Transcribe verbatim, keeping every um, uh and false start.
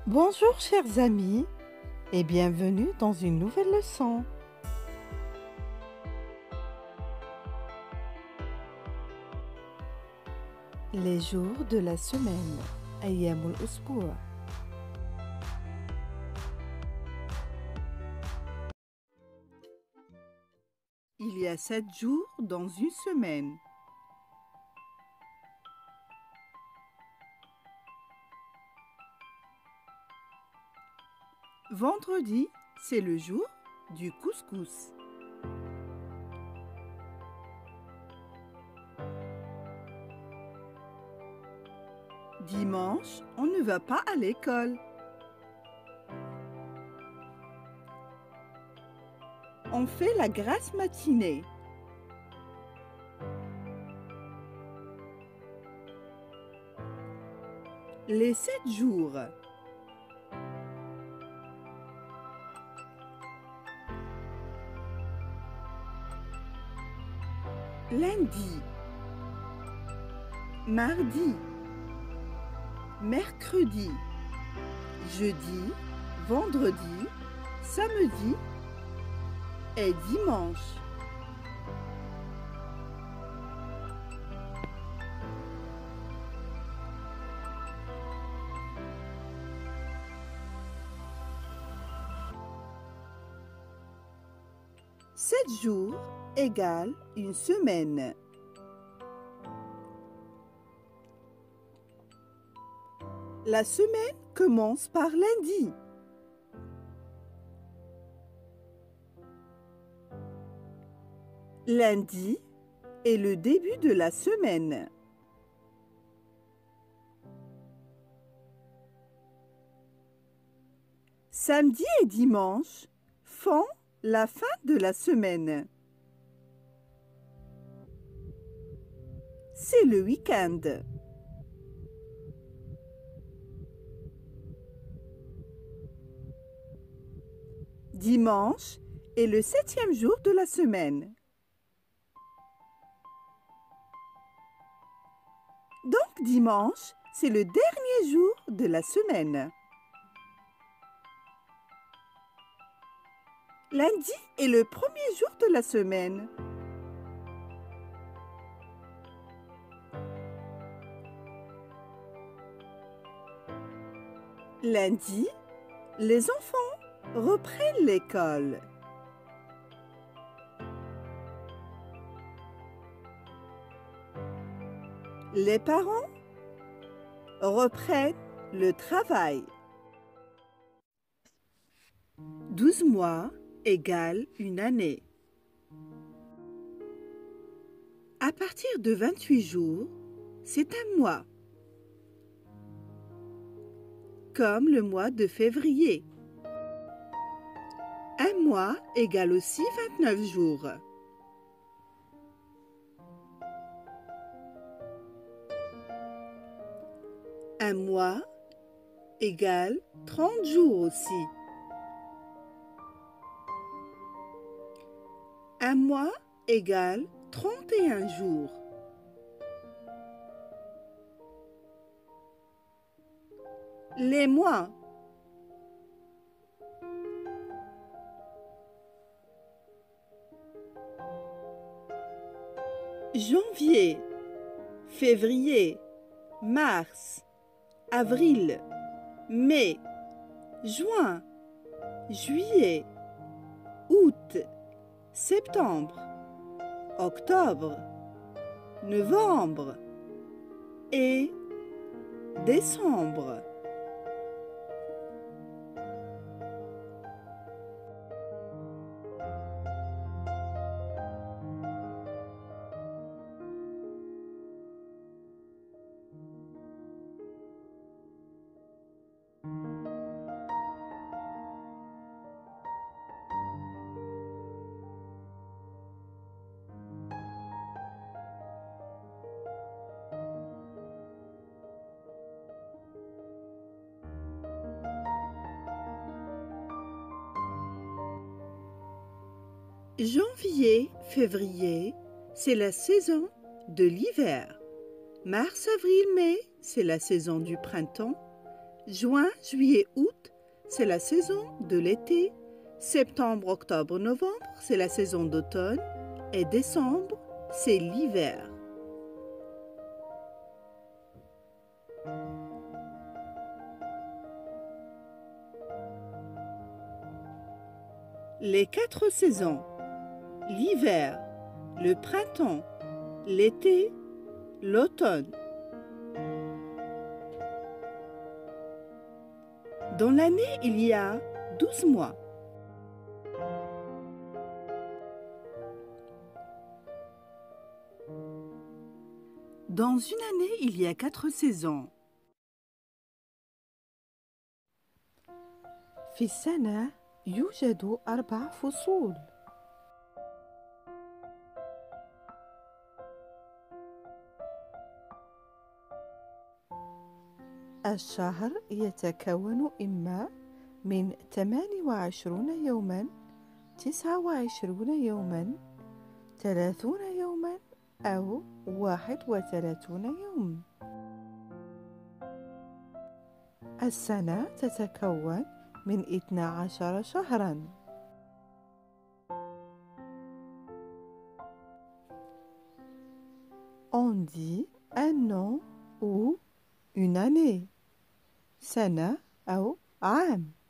Bonjour chers amis et bienvenue dans une nouvelle leçon. Les jours de la semaine, أيام الأسبوع. Il y a sept jours dans une semaine. Vendredi, c'est le jour du couscous. Dimanche, on ne va pas à l'école. On fait la grasse matinée. Les sept jours. Lundi, mardi, mercredi, jeudi, vendredi, samedi et dimanche. Sept jours égale une semaine. La semaine commence par lundi. Lundi est le début de la semaine. Samedi et dimanche font la fin de la semaine. C'est le week-end. Dimanche est le septième jour de la semaine. Donc dimanche, c'est le dernier jour de la semaine. Lundi est le premier jour de la semaine. Lundi, les enfants reprennent l'école. Les parents reprennent le travail. douze mois égale une année. À partir de vingt-huit jours, c'est un mois. Comme le mois de février. Un mois égale aussi vingt-neuf jours. Un mois égale trente jours aussi. Un mois égale trente et un jours. Les mois. Janvier, février, mars, avril, mai, juin, juillet, août, septembre, octobre, novembre et décembre. Janvier, février, c'est la saison de l'hiver. Mars, avril, mai, c'est la saison du printemps. Juin, juillet, août, c'est la saison de l'été. Septembre, octobre, novembre, c'est la saison d'automne. Et décembre, c'est l'hiver. Les quatre saisons. L'hiver, le printemps, l'été, l'automne. Dans l'année, il y a douze mois. Dans une année, il y a quatre saisons. في السنة يوجد أربع فصول. الشهر يتكون إما من ثمانية وعشرين يوماً، تسعة وعشرين يوماً، ثلاثون يوماً أو واحد وثلاثون يوم. السنة تتكون من اثني عشر شهراً. On dit un an ou une année. سنة أو عام.